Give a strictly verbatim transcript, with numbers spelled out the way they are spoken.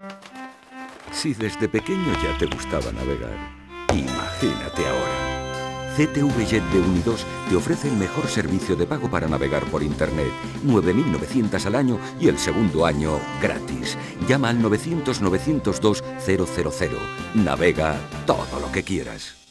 Si desde pequeño ya te gustaba navegar, imagínate ahora. C T V Jet de Unidos te ofrece el mejor servicio de pago para navegar por Internet. nueve mil novecientos al año y el segundo año gratis. Llama al novecientos, novecientos dos, cero cero cero. Navega todo lo que quieras.